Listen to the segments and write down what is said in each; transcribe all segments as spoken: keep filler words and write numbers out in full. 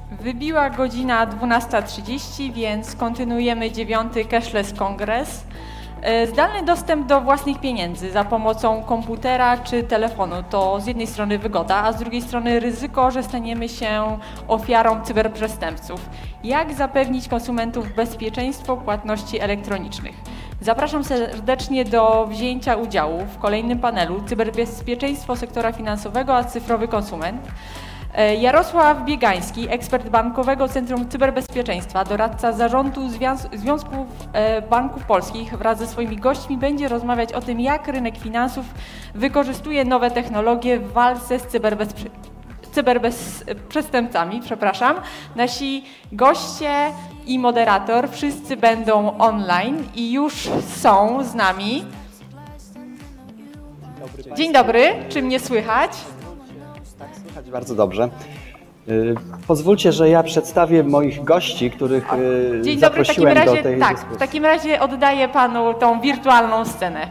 Wybiła godzina dwunasta trzydzieści, więc kontynuujemy dziewiąty Cashless Kongres. Zdalny dostęp do własnych pieniędzy za pomocą komputera czy telefonu to z jednej strony wygoda, a z drugiej strony ryzyko, że staniemy się ofiarą cyberprzestępców. Jak zapewnić konsumentów bezpieczeństwo płatności elektronicznych? Zapraszam serdecznie do wzięcia udziału w kolejnym panelu Cyberbezpieczeństwo sektora finansowego a cyfrowy konsument. Jarosław Biegański, ekspert Bankowego Centrum Cyberbezpieczeństwa, doradca zarządu Związków Banków Polskich, wraz ze swoimi gośćmi będzie rozmawiać o tym, jak rynek finansów wykorzystuje nowe technologie w walce z cyberbezpieczeństwem. cyberbezprzestępcami, przepraszam. Nasi goście i moderator wszyscy będą online i już są z nami. Dzień dobry, czy mnie słychać? Tak, słychać bardzo dobrze. Pozwólcie, że ja przedstawię moich gości, których Dzień zaprosiłem dobry, w takim razie, do tej tak, dyskusji. w takim razie oddaję panu tą wirtualną scenę.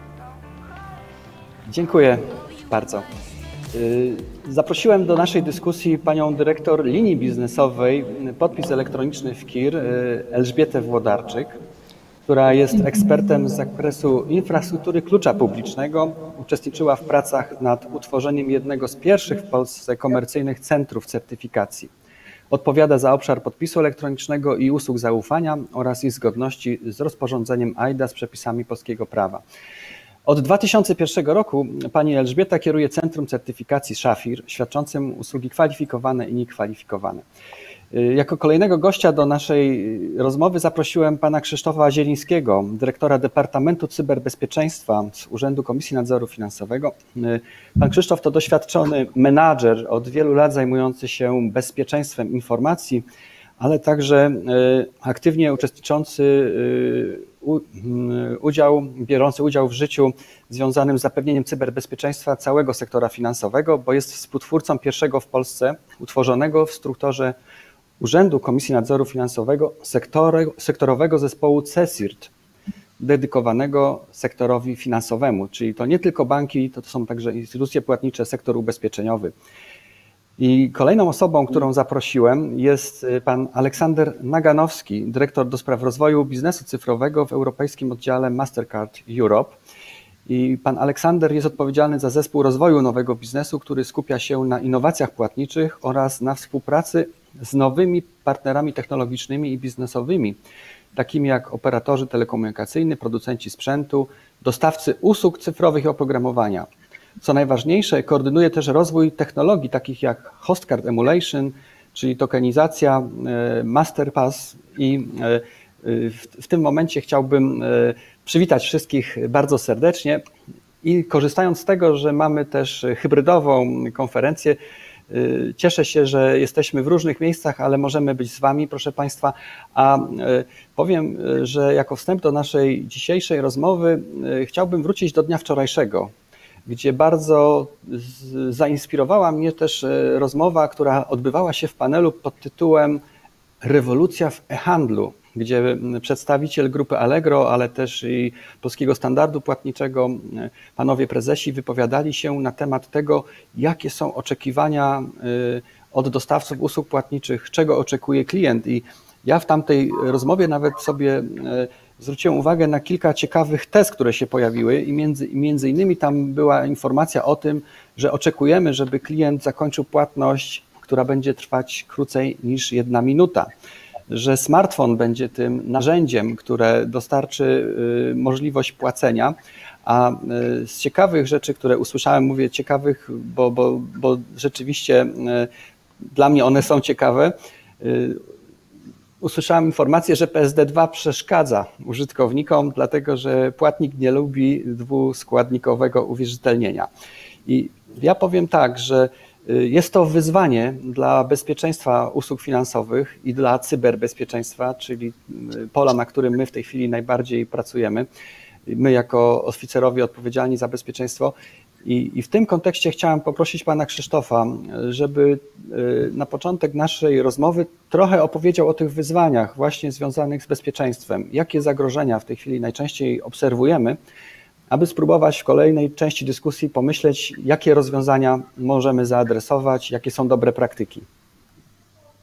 Dziękuję bardzo. Zaprosiłem do naszej dyskusji panią dyrektor linii biznesowej podpis elektroniczny w K I R, Elżbietę Włodarczyk, która jest ekspertem z zakresu infrastruktury klucza publicznego. Uczestniczyła w pracach nad utworzeniem jednego z pierwszych w Polsce komercyjnych centrów certyfikacji. Odpowiada za obszar podpisu elektronicznego i usług zaufania oraz ich zgodności z rozporządzeniem A I D A z przepisami polskiego prawa. Od dwa tysiące pierwszego roku pani Elżbieta kieruje Centrum Certyfikacji Szafir, świadczącym usługi kwalifikowane i niekwalifikowane. Jako kolejnego gościa do naszej rozmowy zaprosiłem pana Krzysztofa Zielińskiego, dyrektora Departamentu Cyberbezpieczeństwa z Urzędu Komisji Nadzoru Finansowego. Pan Krzysztof to doświadczony menadżer, od wielu lat zajmujący się bezpieczeństwem informacji, ale także aktywnie uczestniczący udział, biorący udział w życiu związanym z zapewnieniem cyberbezpieczeństwa całego sektora finansowego, bo jest współtwórcą pierwszego w Polsce utworzonego w strukturze Urzędu Komisji Nadzoru Finansowego sektorowego zespołu C S I R T, dedykowanego sektorowi finansowemu, czyli to nie tylko banki, to są także instytucje płatnicze, sektor ubezpieczeniowy. I kolejną osobą, którą zaprosiłem, jest pan Aleksander Naganowski, dyrektor do spraw rozwoju biznesu cyfrowego w Europejskim Oddziale Mastercard Europe. I pan Aleksander jest odpowiedzialny za zespół rozwoju nowego biznesu, który skupia się na innowacjach płatniczych oraz na współpracy z nowymi partnerami technologicznymi i biznesowymi, takimi jak operatorzy telekomunikacyjni, producenci sprzętu, dostawcy usług cyfrowych i oprogramowania. Co najważniejsze, koordynuje też rozwój technologii takich jak Host Card Emulation, czyli tokenizacja, Masterpass i w tym momencie chciałbym przywitać wszystkich bardzo serdecznie i korzystając z tego, że mamy też hybrydową konferencję, cieszę się, że jesteśmy w różnych miejscach, ale możemy być z wami, proszę państwa, a powiem, że jako wstęp do naszej dzisiejszej rozmowy chciałbym wrócić do dnia wczorajszego, gdzie bardzo zainspirowała mnie też rozmowa, która odbywała się w panelu pod tytułem Rewolucja w e-handlu, gdzie przedstawiciel grupy Allegro, ale też i Polskiego Standardu Płatniczego, panowie prezesi wypowiadali się na temat tego, jakie są oczekiwania od dostawców usług płatniczych, czego oczekuje klient. I ja w tamtej rozmowie nawet sobie zwróciłem uwagę na kilka ciekawych tez, które się pojawiły i między, między innymi tam była informacja o tym, że oczekujemy, żeby klient zakończył płatność, która będzie trwać krócej niż jedna minuta, że smartfon będzie tym narzędziem, które dostarczy możliwość płacenia, a z ciekawych rzeczy, które usłyszałem, mówię ciekawych, bo, bo, bo rzeczywiście dla mnie one są ciekawe, usłyszałem informację, że P S D dwa przeszkadza użytkownikom, dlatego że płatnik nie lubi dwuskładnikowego uwierzytelnienia. I ja powiem tak, że jest to wyzwanie dla bezpieczeństwa usług finansowych i dla cyberbezpieczeństwa, czyli pola, na którym my w tej chwili najbardziej pracujemy. My jako oficerowie odpowiedzialni za bezpieczeństwo. I, I w tym kontekście chciałem poprosić pana Krzysztofa, żeby na początek naszej rozmowy trochę opowiedział o tych wyzwaniach właśnie związanych z bezpieczeństwem. Jakie zagrożenia w tej chwili najczęściej obserwujemy, aby spróbować w kolejnej części dyskusji pomyśleć, jakie rozwiązania możemy zaadresować, jakie są dobre praktyki.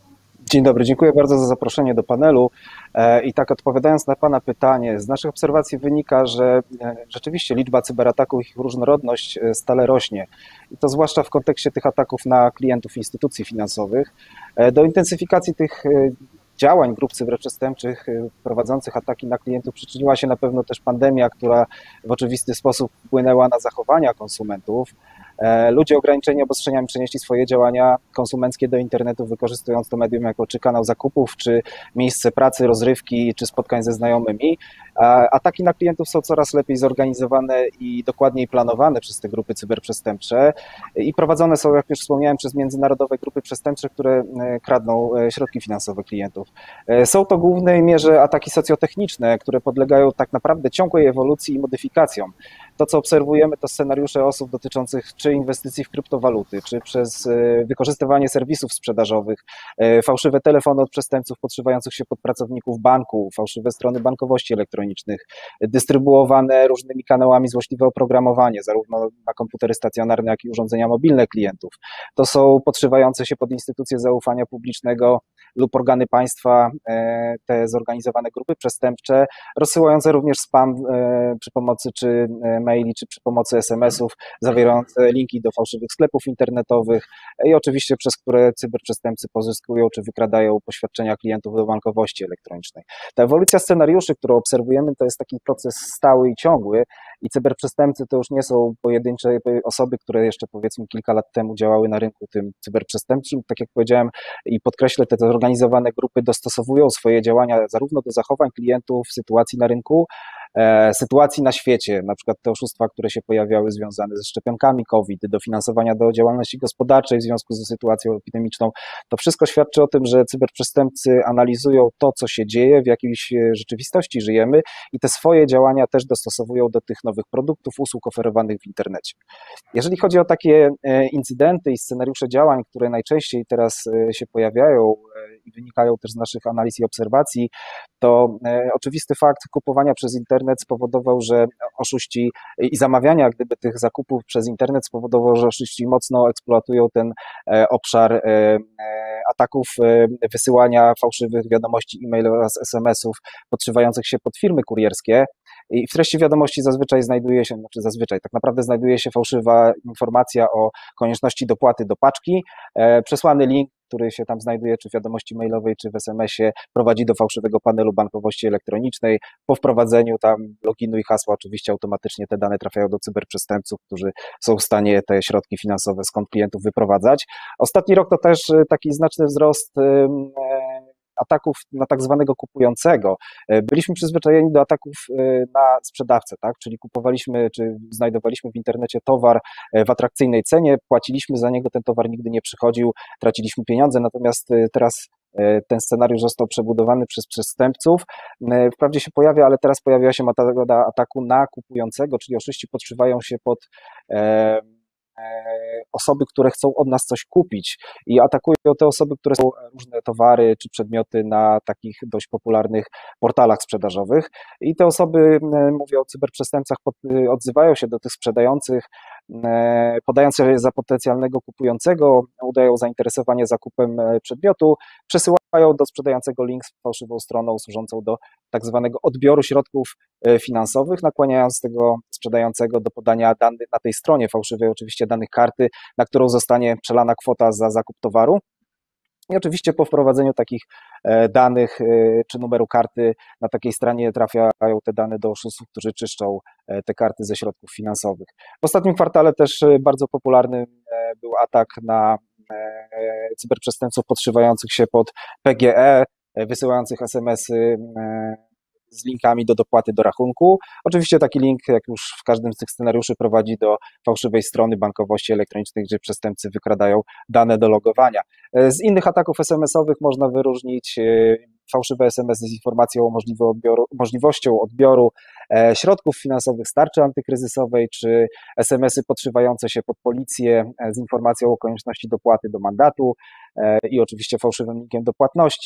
Dzień dobry, dziękuję bardzo za zaproszenie do panelu. I tak odpowiadając na Pana pytanie, z naszych obserwacji wynika, że rzeczywiście liczba cyberataków i ich różnorodność stale rośnie. I to zwłaszcza w kontekście tych ataków na klientów instytucji finansowych. Do intensyfikacji tych działań grup cyberprzestępczych prowadzących ataki na klientów przyczyniła się na pewno też pandemia, która w oczywisty sposób wpłynęła na zachowania konsumentów. Ludzie ograniczeni obostrzeniami przenieśli swoje działania konsumenckie do internetu, wykorzystując to medium jako czy kanał zakupów, czy miejsce pracy, rozrywki, czy spotkań ze znajomymi. Ataki na klientów są coraz lepiej zorganizowane i dokładniej planowane przez te grupy cyberprzestępcze i prowadzone są, jak już wspomniałem, przez międzynarodowe grupy przestępcze, które kradną środki finansowe klientów. Są to w głównej mierze ataki socjotechniczne, które podlegają tak naprawdę ciągłej ewolucji i modyfikacjom. To, co obserwujemy, to scenariusze osób dotyczących czy inwestycji w kryptowaluty, czy przez wykorzystywanie serwisów sprzedażowych, fałszywe telefony od przestępców podszywających się pod pracowników banku, fałszywe strony bankowości elektronicznych, dystrybuowane różnymi kanałami złośliwe oprogramowanie, zarówno na komputery stacjonarne, jak i urządzenia mobilne klientów. To są podszywające się pod instytucje zaufania publicznego lub organy państwa te zorganizowane grupy przestępcze, rozsyłające również spam przy pomocy czy maili, czy przy pomocy es em esów, zawierające linki do fałszywych sklepów internetowych i oczywiście przez które cyberprzestępcy pozyskują czy wykradają poświadczenia klientów do bankowości elektronicznej. Ta ewolucja scenariuszy, którą obserwujemy, to jest taki proces stały i ciągły i cyberprzestępcy to już nie są pojedyncze osoby, które jeszcze powiedzmy kilka lat temu działały na rynku tym cyberprzestępczym. Tak jak powiedziałem i podkreślę, te zorganizowane grupy dostosowują swoje działania zarówno do zachowań klientów, sytuacji na rynku, sytuacji na świecie, na przykład te oszustwa, które się pojawiały związane ze szczepionkami COVID, dofinansowania do działalności gospodarczej w związku z sytuacją epidemiczną. To wszystko świadczy o tym, że cyberprzestępcy analizują to, co się dzieje, w jakiejś rzeczywistości żyjemy i te swoje działania też dostosowują do tych nowych produktów, usług oferowanych w internecie. Jeżeli chodzi o takie incydenty i scenariusze działań, które najczęściej teraz się pojawiają i wynikają też z naszych analiz i obserwacji, to oczywisty fakt kupowania przez internet spowodował, że oszuści i zamawiania gdyby tych zakupów przez internet spowodował, że oszuści mocno eksploatują ten obszar ataków, wysyłania fałszywych wiadomości e-mail oraz es em esów podszywających się pod firmy kurierskie. I w treści wiadomości zazwyczaj znajduje się, znaczy zazwyczaj, tak naprawdę znajduje się fałszywa informacja o konieczności dopłaty do paczki, przesłany link, który się tam znajduje, czy w wiadomości mailowej, czy w es em esie, prowadzi do fałszywego panelu bankowości elektronicznej. Po wprowadzeniu tam loginu i hasła oczywiście automatycznie te dane trafiają do cyberprzestępców, którzy są w stanie te środki finansowe z kont klientów wyprowadzać. Ostatni rok to też taki znaczny wzrost ataków na tak zwanego kupującego. Byliśmy przyzwyczajeni do ataków na sprzedawcę, tak? Czyli kupowaliśmy, czy znajdowaliśmy w internecie towar w atrakcyjnej cenie, płaciliśmy za niego, ten towar nigdy nie przychodził, traciliśmy pieniądze, natomiast teraz ten scenariusz został przebudowany przez przestępców. Wprawdzie się pojawia, ale teraz pojawiła się metoda ataku na kupującego, czyli oszuści podszywają się pod e, osoby, które chcą od nas coś kupić i atakują te osoby, które są różne towary czy przedmioty na takich dość popularnych portalach sprzedażowych i te osoby, mówię o cyberprzestępcach, odzywają się do tych sprzedających, podając się za potencjalnego kupującego, udają zainteresowanie zakupem przedmiotu, przesyłają do sprzedającego link z fałszywą stroną służącą do tak zwanego odbioru środków finansowych, nakłaniając tego sprzedającego do podania danych na tej stronie fałszywej, oczywiście danych karty, na którą zostanie przelana kwota za zakup towaru. I oczywiście po wprowadzeniu takich danych czy numeru karty na takiej stronie trafiają te dane do oszustów, którzy czyszczą te karty ze środków finansowych. W ostatnim kwartale też bardzo popularny był atak na cyberprzestępców podszywających się pod pe gie e, wysyłających es em esy z linkami do dopłaty do rachunku. Oczywiście taki link, jak już w każdym z tych scenariuszy, prowadzi do fałszywej strony bankowości elektronicznej, gdzie przestępcy wykradają dane do logowania. Z innych ataków es em esowych można wyróżnić fałszywe es em esy z informacją o odbioru, możliwością odbioru środków finansowych z tarczy antykryzysowej, czy es em esy podszywające się pod policję z informacją o konieczności dopłaty do mandatu i oczywiście fałszywym linkiem do płatności.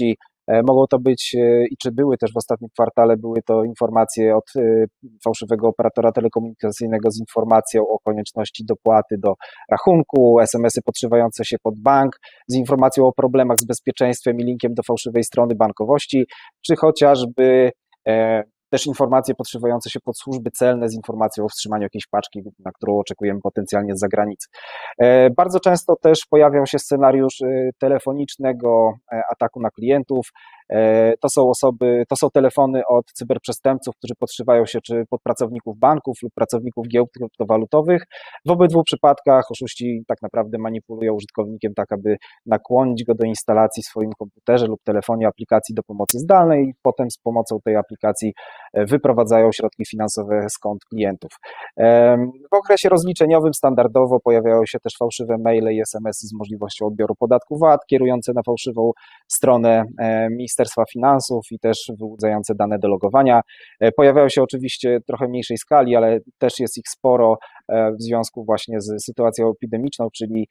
Mogą to być i czy były też w ostatnim kwartale, były to informacje od fałszywego operatora telekomunikacyjnego z informacją o konieczności dopłaty do rachunku, es em esy podszywające się pod bank, z informacją o problemach z bezpieczeństwem i linkiem do fałszywej strony bankowości, czy chociażby też informacje podszywające się pod służby celne z informacją o wstrzymaniu jakiejś paczki, na którą oczekujemy potencjalnie z zagranicy. Bardzo często też pojawiał się scenariusz telefonicznego ataku na klientów. To są osoby, to są telefony od cyberprzestępców, którzy podszywają się czy pod pracowników banków lub pracowników giełd kryptowalutowych. W obydwu przypadkach oszuści tak naprawdę manipulują użytkownikiem tak, aby nakłonić go do instalacji w swoim komputerze lub telefonie aplikacji do pomocy zdalnej i potem z pomocą tej aplikacji wyprowadzają środki finansowe z kont klientów. W okresie rozliczeniowym standardowo pojawiają się też fałszywe maile i es em esy z możliwością odbioru podatku V A T kierujące na fałszywą stronę Ministerstwa Finansów i też wyłudzające dane do logowania. Pojawiają się oczywiście w trochę mniejszej skali, ale też jest ich sporo w związku właśnie z sytuacją epidemiczną, czyli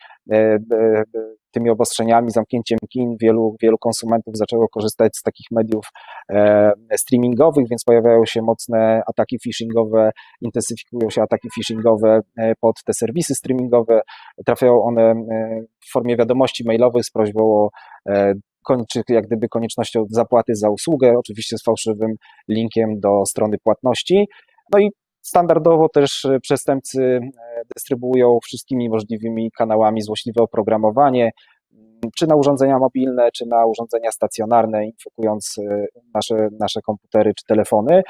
tymi obostrzeniami, zamknięciem kin. Wielu, wielu konsumentów zaczęło korzystać z takich mediów streamingowych, więc pojawiają się mocne ataki phishingowe, intensyfikują się ataki phishingowe pod te serwisy streamingowe. Trafiają one w formie wiadomości mailowych z prośbą o czy jak gdyby koniecznością zapłaty za usługę, oczywiście z fałszywym linkiem do strony płatności. No i standardowo też przestępcy dystrybuują wszystkimi możliwymi kanałami złośliwe oprogramowanie, czy na urządzenia mobilne, czy na urządzenia stacjonarne, infokując nasze, nasze komputery czy telefony.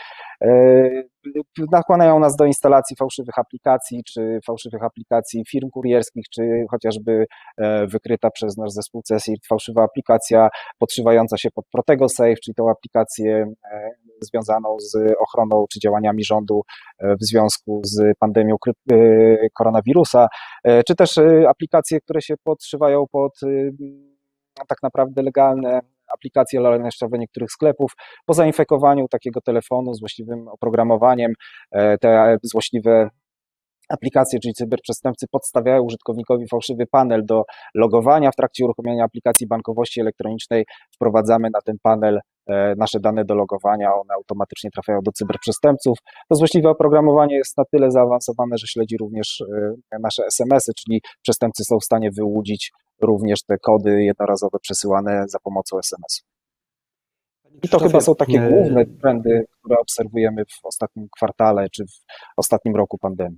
Nakłaniają nas do instalacji fałszywych aplikacji, czy fałszywych aplikacji firm kurierskich, czy chociażby wykryta przez nasz zespół C S I R fałszywa aplikacja podszywająca się pod Protego Safe, czyli tą aplikację związaną z ochroną czy działaniami rządu w związku z pandemią koronawirusa, czy też aplikacje, które się podszywają pod tak naprawdę legalne aplikacje lojalnościowe niektórych sklepów. Po zainfekowaniu takiego telefonu złośliwym oprogramowaniem te złośliwe aplikacje, czyli cyberprzestępcy podstawiają użytkownikowi fałszywy panel do logowania. W trakcie uruchomienia aplikacji bankowości elektronicznej wprowadzamy na ten panel nasze dane do logowania, one automatycznie trafiają do cyberprzestępców. To złośliwe oprogramowanie jest na tyle zaawansowane, że śledzi również nasze es em esy, czyli przestępcy są w stanie wyłudzić również te kody jednorazowe przesyłane za pomocą es em esów. I to chyba są takie główne trendy, które obserwujemy w ostatnim kwartale czy w ostatnim roku pandemii.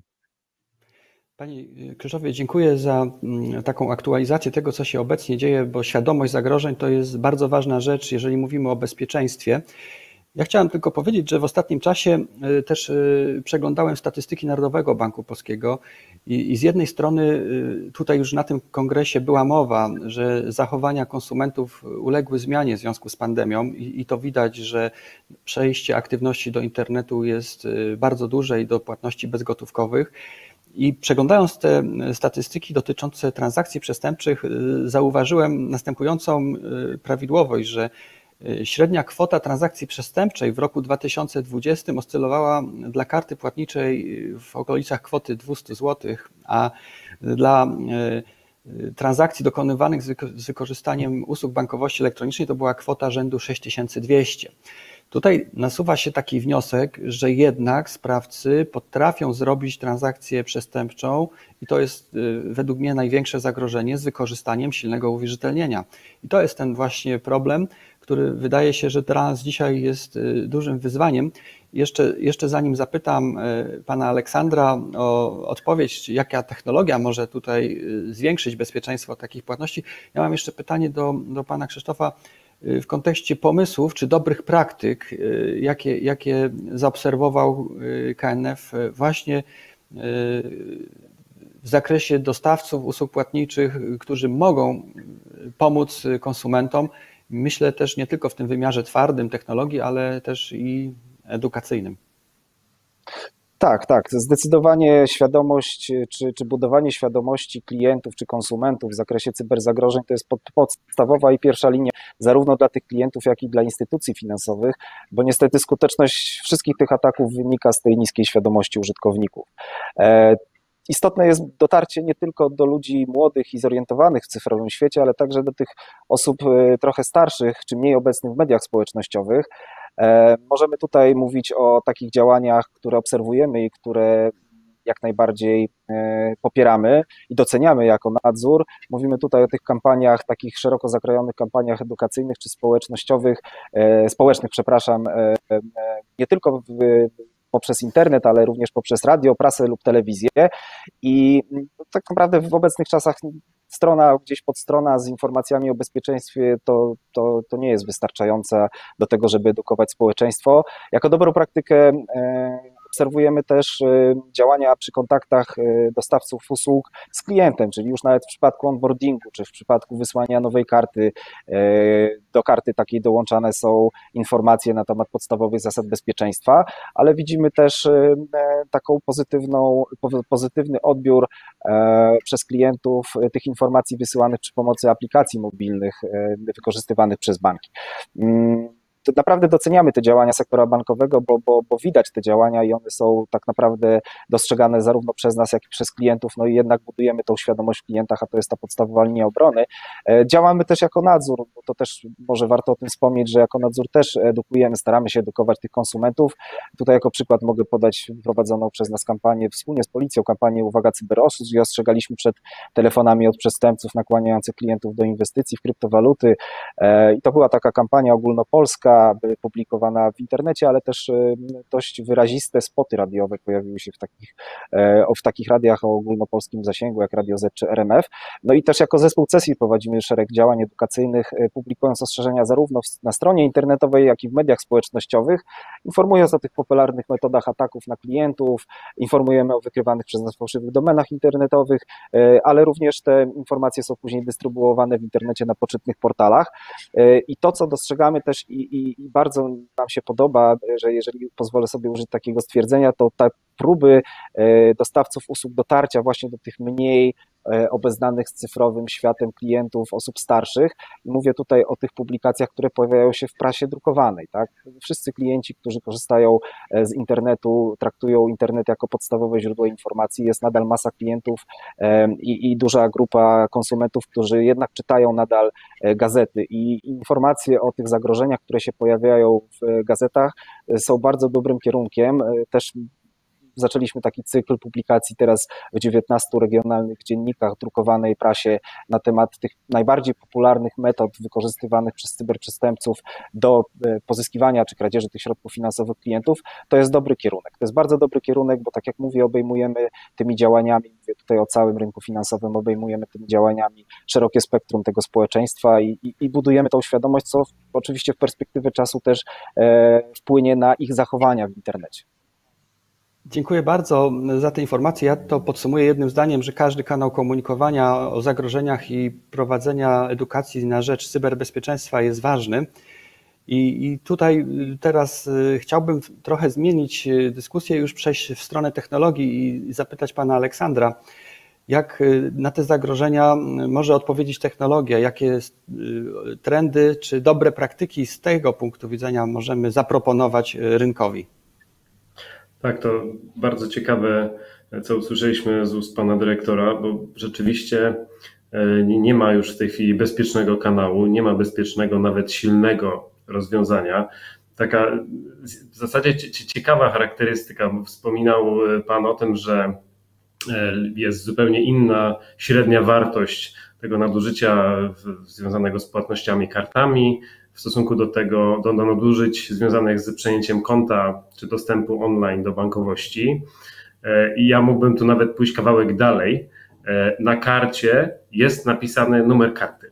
Panie Krzysztofie, dziękuję za taką aktualizację tego, co się obecnie dzieje, bo świadomość zagrożeń to jest bardzo ważna rzecz, jeżeli mówimy o bezpieczeństwie. Ja chciałem tylko powiedzieć, że w ostatnim czasie też przeglądałem statystyki Narodowego Banku Polskiego i, i z jednej strony tutaj już na tym kongresie była mowa, że zachowania konsumentów uległy zmianie w związku z pandemią i, i to widać, że przejście aktywności do internetu jest bardzo duże i do płatności bezgotówkowych. I przeglądając te statystyki dotyczące transakcji przestępczych, zauważyłem następującą prawidłowość, że średnia kwota transakcji przestępczej w roku dwa tysiące dwudziestym oscylowała dla karty płatniczej w okolicach kwoty dwieście złotych, a dla transakcji dokonywanych z wykorzystaniem usług bankowości elektronicznej to była kwota rzędu sześć tysięcy dwieście. Tutaj nasuwa się taki wniosek, że jednak sprawcy potrafią zrobić transakcję przestępczą i to jest według mnie największe zagrożenie z wykorzystaniem silnego uwierzytelnienia. I to jest ten właśnie problem, który wydaje się, że dla nas dzisiaj jest dużym wyzwaniem. Jeszcze, jeszcze zanim zapytam pana Aleksandra o odpowiedź, jaka technologia może tutaj zwiększyć bezpieczeństwo takich płatności, ja mam jeszcze pytanie do, do pana Krzysztofa w kontekście pomysłów czy dobrych praktyk, jakie, jakie zaobserwował K N F właśnie w zakresie dostawców usług płatniczych, którzy mogą pomóc konsumentom. Myślę też nie tylko w tym wymiarze twardym technologii, ale też i edukacyjnym. Tak, tak. Zdecydowanie świadomość, czy, czy budowanie świadomości klientów czy konsumentów w zakresie cyberzagrożeń to jest pod, podstawowa i pierwsza linia zarówno dla tych klientów, jak i dla instytucji finansowych, bo niestety skuteczność wszystkich tych ataków wynika z tej niskiej świadomości użytkowników. istotne jest dotarcie nie tylko do ludzi młodych i zorientowanych w cyfrowym świecie, ale także do tych osób trochę starszych czy mniej obecnych w mediach społecznościowych. Możemy tutaj mówić o takich działaniach, które obserwujemy i które jak najbardziej popieramy i doceniamy jako nadzór. Mówimy tutaj o tych kampaniach, takich szeroko zakrojonych kampaniach edukacyjnych czy społecznościowych, społecznych, przepraszam, nie tylko w, poprzez internet, ale również poprzez radio, prasę lub telewizję. I tak naprawdę w obecnych czasach strona, gdzieś podstrona z informacjami o bezpieczeństwie to, to, to nie jest wystarczająca do tego, żeby edukować społeczeństwo. Jako dobrą praktykę obserwujemy też działania przy kontaktach dostawców usług z klientem, czyli już nawet w przypadku onboardingu, czy w przypadku wysłania nowej karty. Do karty takiej dołączane są informacje na temat podstawowych zasad bezpieczeństwa, ale widzimy też taką pozytywną, pozytywny odbiór przez klientów tych informacji wysyłanych przy pomocy aplikacji mobilnych wykorzystywanych przez banki. To naprawdę doceniamy te działania sektora bankowego, bo, bo, bo widać te działania i one są tak naprawdę dostrzegane zarówno przez nas, jak i przez klientów, no i jednak budujemy tą świadomość w klientach, a to jest ta podstawowa linia obrony. Działamy też jako nadzór, bo to też może warto o tym wspomnieć, że jako nadzór też edukujemy, staramy się edukować tych konsumentów. Tutaj jako przykład mogę podać prowadzoną przez nas kampanię wspólnie z policją, kampanię Uwaga Cyberoszustw, i ostrzegaliśmy przed telefonami od przestępców nakłaniających klientów do inwestycji w kryptowaluty i to była taka kampania ogólnopolska, publikowana w internecie, ale też dość wyraziste spoty radiowe pojawiły się w takich, w takich radiach o ogólnopolskim zasięgu, jak Radio Z czy R M F. No i też jako zespół C E S I prowadzimy szereg działań edukacyjnych, publikując ostrzeżenia zarówno na stronie internetowej, jak i w mediach społecznościowych, informując o tych popularnych metodach ataków na klientów, informujemy o wykrywanych przez nas fałszywych domenach internetowych, ale również te informacje są później dystrybuowane w internecie na poczytnych portalach. I to, co dostrzegamy też i, i I bardzo nam się podoba, że jeżeli pozwolę sobie użyć takiego stwierdzenia, to te próby dostawców usług dotarcia właśnie do tych mniej obeznanych z cyfrowym światem klientów, osób starszych. I mówię tutaj o tych publikacjach, które pojawiają się w prasie drukowanej. Tak? Wszyscy klienci, którzy korzystają z internetu, traktują internet jako podstawowe źródło informacji. Jest nadal masa klientów i, i duża grupa konsumentów, którzy jednak czytają nadal gazety i informacje o tych zagrożeniach, które się pojawiają w gazetach, są bardzo dobrym kierunkiem. Też zaczęliśmy taki cykl publikacji teraz w dziewiętnastu regionalnych dziennikach, drukowanej prasie na temat tych najbardziej popularnych metod wykorzystywanych przez cyberprzestępców do pozyskiwania czy kradzieży tych środków finansowych klientów. To jest dobry kierunek. To jest bardzo dobry kierunek, bo tak jak mówię, obejmujemy tymi działaniami, mówię tutaj o całym rynku finansowym, obejmujemy tymi działaniami szerokie spektrum tego społeczeństwa i, i, i budujemy tą świadomość, co oczywiście w perspektywie czasu też e, wpłynie na ich zachowania w internecie. Dziękuję bardzo za te informacje. Ja to podsumuję jednym zdaniem, że każdy kanał komunikowania o zagrożeniach i prowadzenia edukacji na rzecz cyberbezpieczeństwa jest ważny. I, i tutaj teraz chciałbym trochę zmienić dyskusję, już przejść w stronę technologii i zapytać pana Aleksandra, jak na te zagrożenia może odpowiedzieć technologia, jakie trendy czy dobre praktyki z tego punktu widzenia możemy zaproponować rynkowi? Tak, to bardzo ciekawe, co usłyszeliśmy z ust pana dyrektora, bo rzeczywiście nie ma już w tej chwili bezpiecznego kanału, nie ma bezpiecznego, nawet silnego rozwiązania. Taka w zasadzie ciekawa charakterystyka, bo wspominał pan o tym, że jest zupełnie inna średnia wartość tego nadużycia związanego z płatnościami kartami w stosunku do tego, do nadużyć związanych z przejęciem konta czy dostępu online do bankowości. I ja mógłbym tu nawet pójść kawałek dalej. Na karcie jest napisany numer karty,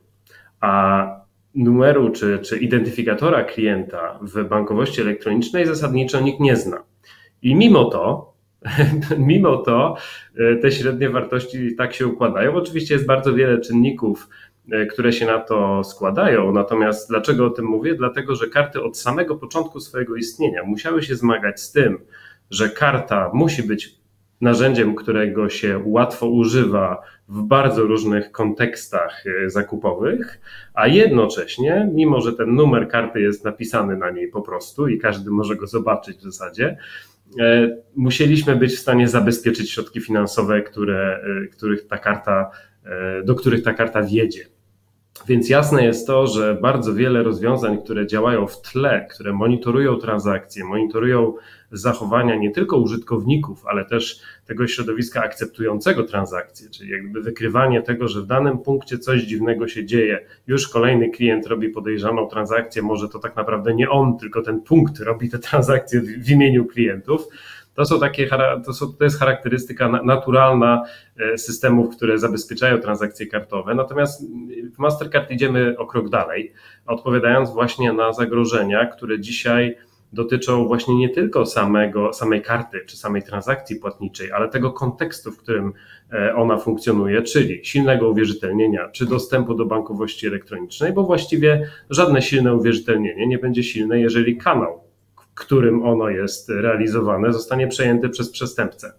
a numeru czy, czy identyfikatora klienta w bankowości elektronicznej zasadniczo nikt nie zna. I mimo to, mimo to te średnie wartości tak się układają. Oczywiście jest bardzo wiele czynników, które się na to składają. Natomiast dlaczego o tym mówię? Dlatego, że karty od samego początku swojego istnienia musiały się zmagać z tym, że karta musi być narzędziem, którego się łatwo używa w bardzo różnych kontekstach zakupowych, a jednocześnie, mimo że ten numer karty jest napisany na niej po prostu i każdy może go zobaczyć w zasadzie, musieliśmy być w stanie zabezpieczyć środki finansowe, które, których ta karta, do których ta karta wiedzie. Więc jasne jest to, że bardzo wiele rozwiązań, które działają w tle, które monitorują transakcje, monitorują zachowania nie tylko użytkowników, ale też tego środowiska akceptującego transakcje, czyli jakby wykrywanie tego, że w danym punkcie coś dziwnego się dzieje, już kolejny klient robi podejrzaną transakcję, może to tak naprawdę nie on, tylko ten punkt robi te transakcje w imieniu klientów. To są takie, to, są, to jest charakterystyka naturalna systemów, które zabezpieczają transakcje kartowe. Natomiast w Mastercard idziemy o krok dalej, odpowiadając właśnie na zagrożenia, które dzisiaj dotyczą właśnie nie tylko samego, samej karty czy samej transakcji płatniczej, ale tego kontekstu, w którym ona funkcjonuje, czyli silnego uwierzytelnienia czy dostępu do bankowości elektronicznej, bo właściwie żadne silne uwierzytelnienie nie będzie silne, jeżeli kanał, którym ono jest realizowane, zostanie przejęty przez przestępcę.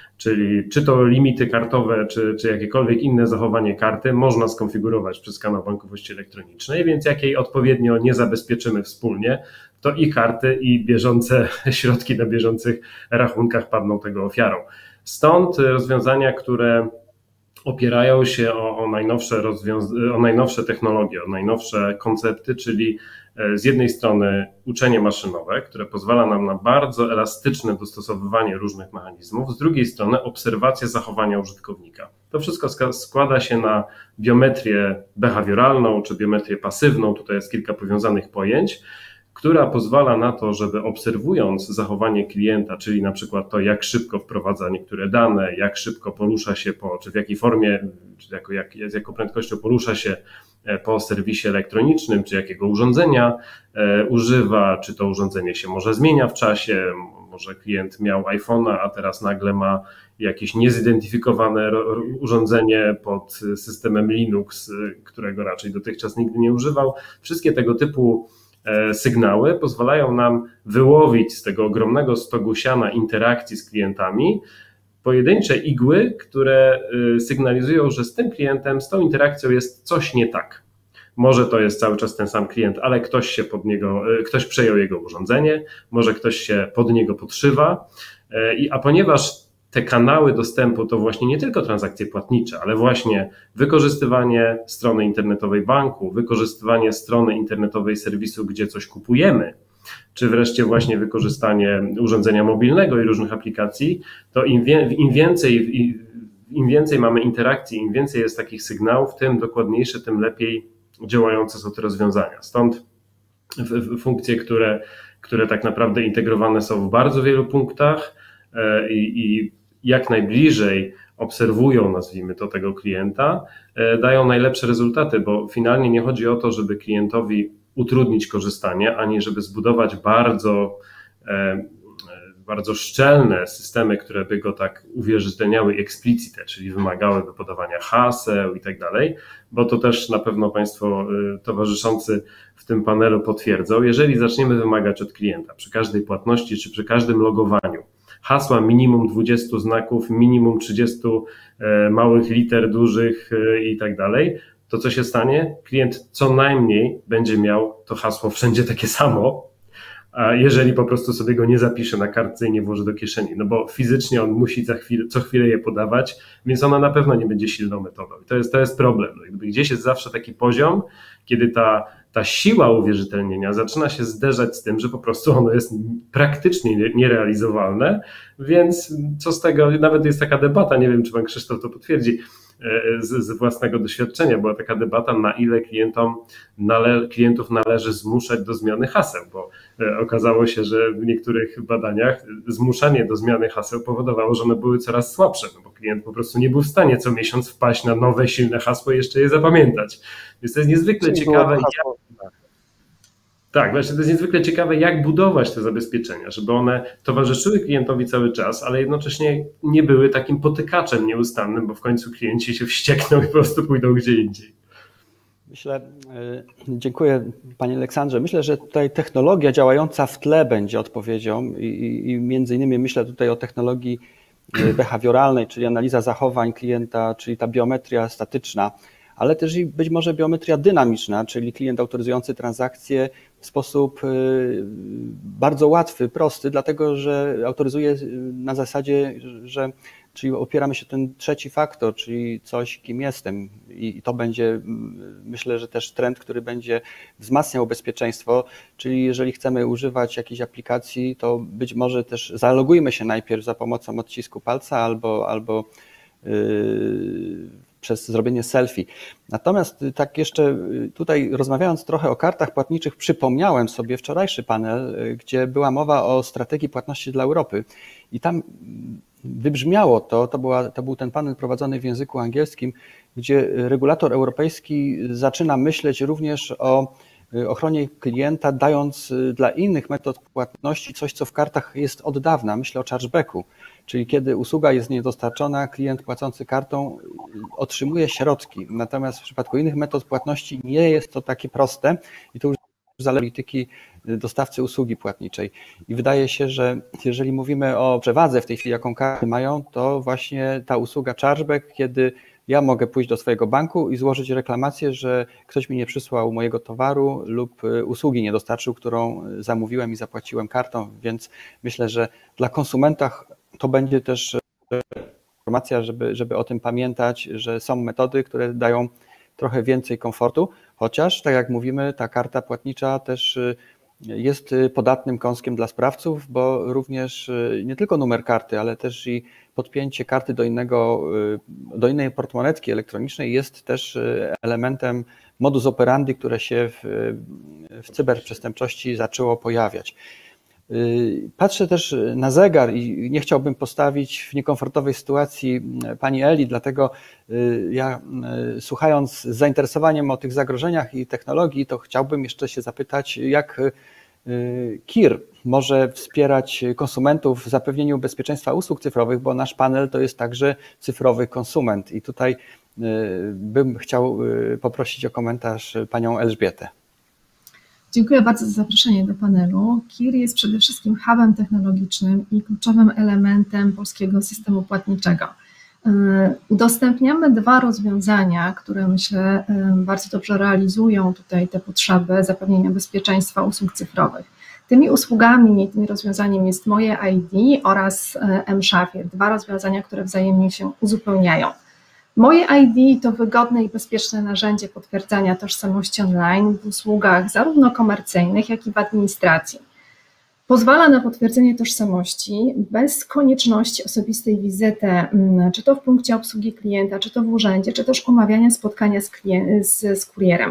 Czyli czy to limity kartowe, czy, czy jakiekolwiek inne zachowanie karty można skonfigurować przez kanał bankowości elektronicznej, więc jak jej odpowiednio nie zabezpieczymy wspólnie, to i karty, i bieżące środki na bieżących rachunkach padną tego ofiarą. Stąd rozwiązania, które opierają się o, o, najnowsze rozwiąz- o najnowsze technologie, o najnowsze koncepty, czyli z jednej strony uczenie maszynowe, które pozwala nam na bardzo elastyczne dostosowywanie różnych mechanizmów, z drugiej strony obserwacja zachowania użytkownika. To wszystko składa się na biometrię behawioralną czy biometrię pasywną, tutaj jest kilka powiązanych pojęć, która pozwala na to, żeby obserwując zachowanie klienta, czyli na przykład to, jak szybko wprowadza niektóre dane, jak szybko porusza się po, czy w jakiej formie, czy jako, jak, z jaką prędkością porusza się po serwisie elektronicznym, czy jakiego urządzenia e, używa, czy to urządzenie się może zmienia w czasie, może klient miał iPhone'a, a teraz nagle ma jakieś niezidentyfikowane urządzenie pod systemem Linux, którego raczej dotychczas nigdy nie używał. Wszystkie tego typu sygnały pozwalają nam wyłowić z tego ogromnego stogu siana interakcji z klientami pojedyncze igły, które sygnalizują, że z tym klientem, z tą interakcją jest coś nie tak. Może to jest cały czas ten sam klient, ale ktoś się pod niego, ktoś przejął jego urządzenie, może ktoś się pod niego podszywa, a ponieważ te kanały dostępu to właśnie nie tylko transakcje płatnicze, ale właśnie wykorzystywanie strony internetowej banku, wykorzystywanie strony internetowej serwisu, gdzie coś kupujemy, czy wreszcie właśnie wykorzystanie urządzenia mobilnego i różnych aplikacji, to im, wie, im więcej im więcej mamy interakcji, im więcej jest takich sygnałów, tym dokładniejsze, tym lepiej działające są te rozwiązania. Stąd funkcje, które, które tak naprawdę integrowane są w bardzo wielu punktach i, i jak najbliżej obserwują, nazwijmy to, tego klienta, dają najlepsze rezultaty, bo finalnie nie chodzi o to, żeby klientowi utrudnić korzystanie, ani żeby zbudować bardzo, bardzo szczelne systemy, które by go tak uwierzytelniały explicite, czyli wymagałyby podawania haseł i tak dalej, bo to też na pewno Państwo towarzyszący w tym panelu potwierdzą. Jeżeli zaczniemy wymagać od klienta przy każdej płatności czy przy każdym logowaniu hasła minimum dwudziestu znaków, minimum trzydziestu małych liter, dużych i tak dalej, to co się stanie? Klient co najmniej będzie miał to hasło wszędzie takie samo, a jeżeli po prostu sobie go nie zapisze na kartce i nie włoży do kieszeni, no bo fizycznie on musi za chwilę, co chwilę je podawać, więc ona na pewno nie będzie silną metodą. I to jest, to jest problem. No jakby gdzieś jest zawsze taki poziom, kiedy ta, ta siła uwierzytelnienia zaczyna się zderzać z tym, że po prostu ono jest praktycznie nierealizowalne, więc co z tego, nawet jest taka debata, nie wiem, czy pan Krzysztof to potwierdzi, z, z własnego doświadczenia, była taka debata, na ile klientom nale, klientów należy zmuszać do zmiany haseł, bo okazało się, że w niektórych badaniach zmuszanie do zmiany haseł powodowało, że one były coraz słabsze, no bo klient po prostu nie był w stanie co miesiąc wpaść na nowe, silne hasło i jeszcze je zapamiętać. Więc to jest niezwykle Czyli ciekawe. Jak... Tak, właśnie to jest niezwykle ciekawe, jak budować te zabezpieczenia, żeby one towarzyszyły klientowi cały czas, ale jednocześnie nie były takim potykaczem nieustannym, bo w końcu klienci się wściekną i po prostu pójdą gdzie indziej. Myślę, dziękuję Panie Aleksandrze. Myślę, że tutaj technologia działająca w tle będzie odpowiedzią i, i, i między innymi myślę tutaj o technologii behawioralnej, czyli analiza zachowań klienta, czyli ta biometria statyczna, ale też i być może biometria dynamiczna, czyli klient autoryzujący transakcje w sposób bardzo łatwy, prosty, dlatego że autoryzuje na zasadzie, że czyli opieramy się ten trzeci faktor, czyli coś, kim jestem, i to będzie, myślę, że też trend, który będzie wzmacniał bezpieczeństwo, czyli jeżeli chcemy używać jakiejś aplikacji, to być może też zalogujmy się najpierw za pomocą odcisku palca albo, albo yy, przez zrobienie selfie. Natomiast tak jeszcze tutaj rozmawiając trochę o kartach płatniczych, przypomniałem sobie wczorajszy panel, gdzie była mowa o strategii płatności dla Europy i tam wybrzmiało to, to, była, to był ten panel prowadzony w języku angielskim, gdzie regulator europejski zaczyna myśleć również o ochronie klienta, dając dla innych metod płatności coś, co w kartach jest od dawna. Myślę o chargebacku, czyli kiedy usługa jest niedostarczona, klient płacący kartą otrzymuje środki. Natomiast w przypadku innych metod płatności nie jest to takie proste i to już zależy od polityki dostawcy usługi płatniczej. I wydaje się, że jeżeli mówimy o przewadze w tej chwili, jaką karty mają, to właśnie ta usługa chargeback, kiedy ja mogę pójść do swojego banku i złożyć reklamację, że ktoś mi nie przysłał mojego towaru lub usługi nie dostarczył, którą zamówiłem i zapłaciłem kartą, więc myślę, że dla konsumentów to będzie też informacja, żeby, żeby o tym pamiętać, że są metody, które dają trochę więcej komfortu, chociaż tak jak mówimy, ta karta płatnicza też jest podatnym kąskiem dla sprawców, bo również nie tylko numer karty, ale też i podpięcie karty do innego, do innej portmonetki elektronicznej jest też elementem modus operandi, które się w, w cyberprzestępczości zaczęło pojawiać. Patrzę też na zegar i nie chciałbym postawić w niekomfortowej sytuacji pani Eli, dlatego ja, słuchając z zainteresowaniem o tych zagrożeniach i technologii, to chciałbym jeszcze się zapytać, jak K I R może wspierać konsumentów w zapewnieniu bezpieczeństwa usług cyfrowych, bo nasz panel to jest także cyfrowy konsument i tutaj bym chciał poprosić o komentarz panią Elżbietę. Dziękuję bardzo za zaproszenie do panelu. K I R jest przede wszystkim hubem technologicznym i kluczowym elementem polskiego systemu płatniczego. Udostępniamy dwa rozwiązania, które myślę bardzo dobrze realizują tutaj te potrzeby zapewnienia bezpieczeństwa usług cyfrowych. Tymi usługami, tym rozwiązaniem jest Moje I D oraz mShafir, dwa rozwiązania, które wzajemnie się uzupełniają. Moje I D to wygodne i bezpieczne narzędzie potwierdzania tożsamości online w usługach zarówno komercyjnych, jak i w administracji. Pozwala na potwierdzenie tożsamości bez konieczności osobistej wizyty, czy to w punkcie obsługi klienta, czy to w urzędzie, czy też omawiania spotkania z, klien- z, z kurierem.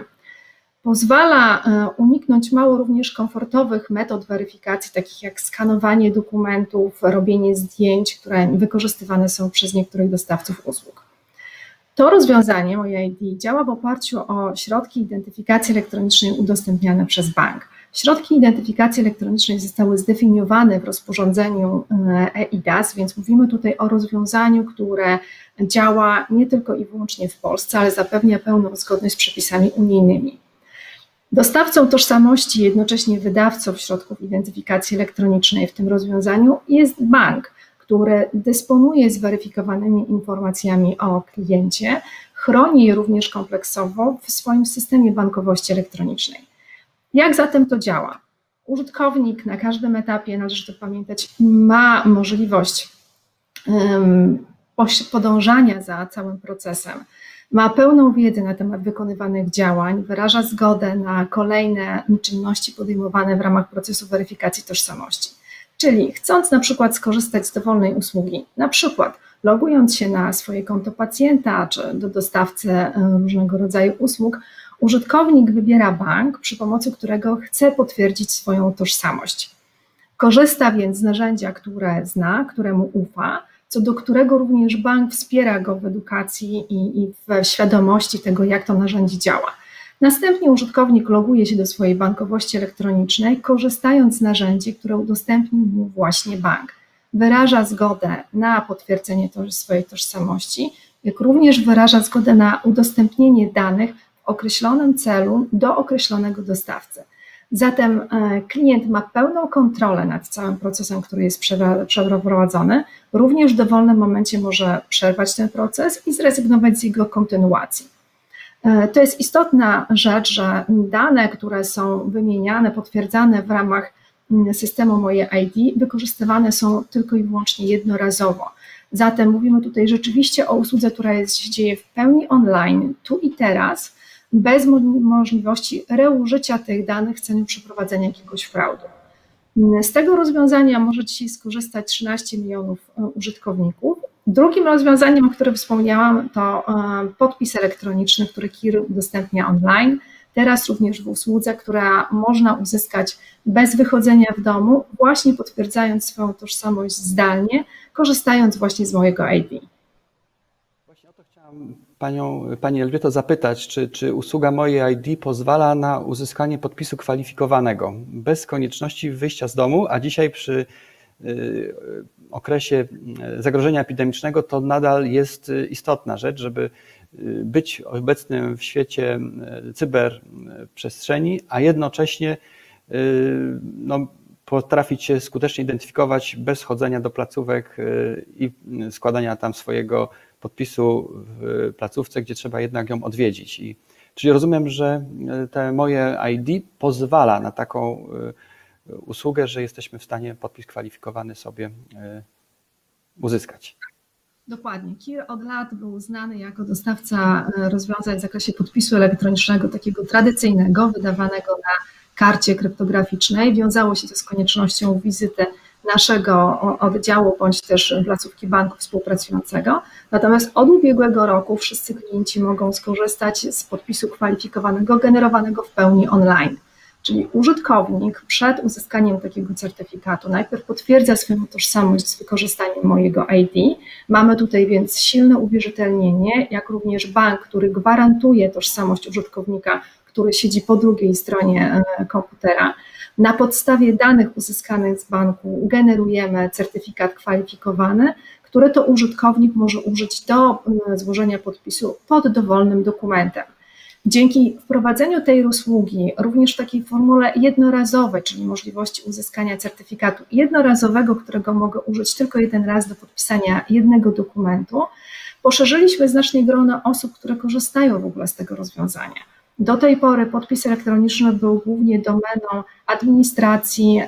Pozwala uniknąć mało również komfortowych metod weryfikacji, takich jak skanowanie dokumentów, robienie zdjęć, które wykorzystywane są przez niektórych dostawców usług. To rozwiązanie, Moje I D, działa w oparciu o środki identyfikacji elektronicznej udostępniane przez bank. Środki identyfikacji elektronicznej zostały zdefiniowane w rozporządzeniu e I D A S, więc mówimy tutaj o rozwiązaniu, które działa nie tylko i wyłącznie w Polsce, ale zapewnia pełną zgodność z przepisami unijnymi. Dostawcą tożsamości, jednocześnie wydawcą środków identyfikacji elektronicznej w tym rozwiązaniu jest bank, który dysponuje zweryfikowanymi informacjami o kliencie, chroni je również kompleksowo w swoim systemie bankowości elektronicznej. Jak zatem to działa? Użytkownik na każdym etapie, należy to pamiętać, ma możliwość um, podążania za całym procesem, ma pełną wiedzę na temat wykonywanych działań, wyraża zgodę na kolejne czynności podejmowane w ramach procesu weryfikacji tożsamości. Czyli chcąc na przykład skorzystać z dowolnej usługi, na przykład logując się na swoje konto pacjenta czy do dostawcy różnego rodzaju usług, użytkownik wybiera bank, przy pomocy którego chce potwierdzić swoją tożsamość. Korzysta więc z narzędzia, które zna, któremu ufa, co do którego również bank wspiera go w edukacji i, i w świadomości tego, jak to narzędzie działa. Następnie użytkownik loguje się do swojej bankowości elektronicznej, korzystając z narzędzi, które udostępnił mu właśnie bank. Wyraża zgodę na potwierdzenie swojej tożsamości, jak również wyraża zgodę na udostępnienie danych w określonym celu do określonego dostawcy. Zatem klient ma pełną kontrolę nad całym procesem, który jest przeprowadzony. Również w dowolnym momencie może przerwać ten proces i zrezygnować z jego kontynuacji. To jest istotna rzecz, że dane, które są wymieniane, potwierdzane w ramach systemu Moje I D, wykorzystywane są tylko i wyłącznie jednorazowo. Zatem mówimy tutaj rzeczywiście o usłudze, która jest, się dzieje w pełni online, tu i teraz, bez możliwości reużycia tych danych w celu przeprowadzenia jakiegoś fraudu. Z tego rozwiązania może dzisiaj skorzystać trzynaście milionów użytkowników. Drugim rozwiązaniem, o którym wspomniałam, to podpis elektroniczny, który K I R udostępnia online. Teraz również w usłudze, która można uzyskać bez wychodzenia w domu, właśnie potwierdzając swoją tożsamość zdalnie, korzystając właśnie z Mojego I D. Właśnie o to chciałam Panią, Pani Elżbieto zapytać, czy, czy usługa Moje I D pozwala na uzyskanie podpisu kwalifikowanego bez konieczności wyjścia z domu, a dzisiaj przy y, okresie zagrożenia epidemicznego to nadal jest istotna rzecz, żeby być obecnym w świecie cyberprzestrzeni, a jednocześnie no, potrafić się skutecznie identyfikować bez chodzenia do placówek i składania tam swojego podpisu w placówce, gdzie trzeba jednak ją odwiedzić. I, czyli rozumiem, że te Moje I D pozwala na taką usługę, że jesteśmy w stanie podpis kwalifikowany sobie uzyskać. Dokładnie. K I R od lat był znany jako dostawca rozwiązań w zakresie podpisu elektronicznego, takiego tradycyjnego, wydawanego na karcie kryptograficznej. Wiązało się to z koniecznością wizyty naszego oddziału bądź też placówki banku współpracującego. Natomiast od ubiegłego roku wszyscy klienci mogą skorzystać z podpisu kwalifikowanego generowanego w pełni online. Czyli użytkownik przed uzyskaniem takiego certyfikatu najpierw potwierdza swoją tożsamość z wykorzystaniem Mojego I D. Mamy tutaj więc silne uwierzytelnienie, jak również bank, który gwarantuje tożsamość użytkownika, który siedzi po drugiej stronie komputera. Na podstawie danych uzyskanych z banku generujemy certyfikat kwalifikowany, który to użytkownik może użyć do złożenia podpisu pod dowolnym dokumentem. Dzięki wprowadzeniu tej usługi również w takiej formule jednorazowej, czyli możliwości uzyskania certyfikatu jednorazowego, którego mogę użyć tylko jeden raz do podpisania jednego dokumentu, poszerzyliśmy znacznie grono osób, które korzystają w ogóle z tego rozwiązania. Do tej pory podpis elektroniczny był głównie domeną administracji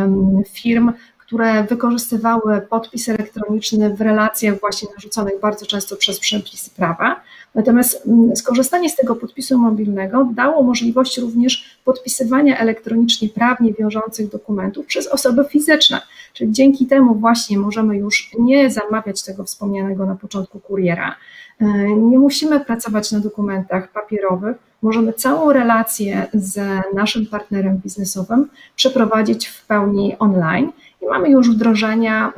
firm, które wykorzystywały podpis elektroniczny w relacjach właśnie narzuconych bardzo często przez przepisy prawa. Natomiast skorzystanie z tego podpisu mobilnego dało możliwość również podpisywania elektronicznie prawnie wiążących dokumentów przez osoby fizyczne. Czyli dzięki temu właśnie możemy już nie zamawiać tego wspomnianego na początku kuriera. Nie musimy pracować na dokumentach papierowych, możemy całą relację z naszym partnerem biznesowym przeprowadzić w pełni online i mamy już wdrożenia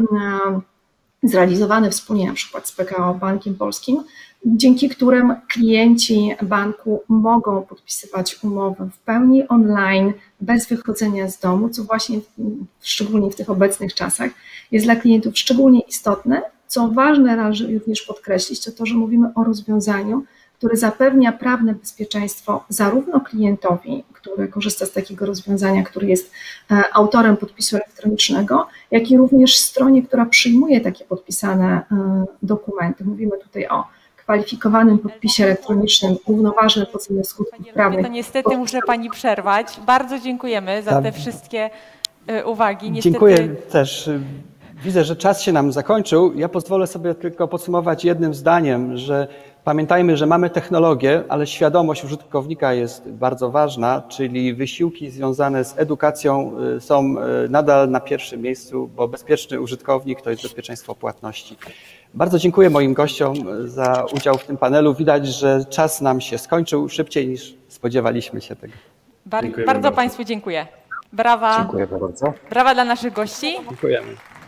zrealizowane wspólnie na przykład z P K O Bankiem Polskim, dzięki którym klienci banku mogą podpisywać umowy w pełni online, bez wychodzenia z domu, co właśnie szczególnie w tych obecnych czasach jest dla klientów szczególnie istotne. Co ważne, należy również podkreślić, to to, że mówimy o rozwiązaniu, które zapewnia prawne bezpieczeństwo zarówno klientowi, który korzysta z takiego rozwiązania, który jest autorem podpisu elektronicznego, jak i również stronie, która przyjmuje takie podpisane dokumenty. Mówimy tutaj o kwalifikowanym podpisie elektronicznym, równoważnym w ocenie skutków prawnych. To niestety muszę Pani przerwać. Bardzo dziękujemy za te wszystkie uwagi. Niestety... Dziękuję też. Widzę, że czas się nam zakończył. Ja pozwolę sobie tylko podsumować jednym zdaniem, że pamiętajmy, że mamy technologię, ale świadomość użytkownika jest bardzo ważna, czyli wysiłki związane z edukacją są nadal na pierwszym miejscu, bo bezpieczny użytkownik to jest bezpieczeństwo płatności. Bardzo dziękuję moim gościom za udział w tym panelu. Widać, że czas nam się skończył szybciej niż spodziewaliśmy się tego. Bar bardzo, bardzo Państwu dziękuję. Brawa. Dziękuję bardzo. Brawa dla naszych gości. Dziękujemy.